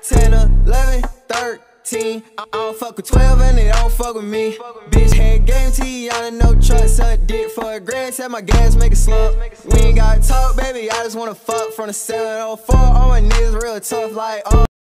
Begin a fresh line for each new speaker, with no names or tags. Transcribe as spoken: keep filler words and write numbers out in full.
ten, eleven, thirteen. I don't fuck with twelve and they don't fuck with me. Bitch had game to you, y'all no truck. Suck dick for a grand, set my gas, make it slump. We ain't got talk, baby, I just wanna fuck from the seven oh four. All my niggas real tough like, oh.